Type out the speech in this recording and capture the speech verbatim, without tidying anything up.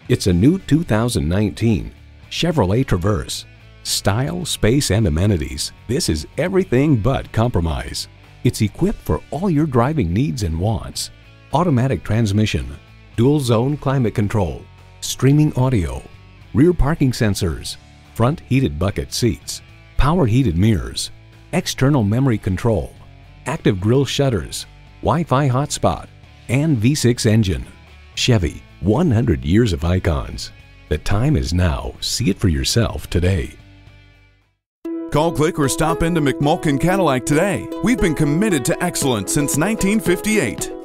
It's a new two thousand nineteen Chevrolet Traverse. Style, space, and amenities. This is everything but compromise. It's equipped for all your driving needs and wants. Automatic transmission, dual zone climate control, streaming audio, rear parking sensors, front heated bucket seats, power heated mirrors, external memory control, active grille shutters, Wi-Fi hotspot, and V six engine. Chevy, one hundred years of icons. The time is now. See it for yourself today. Call, click, or stop into McMulkin Cadillac today. We've been committed to excellence since nineteen fifty-eight.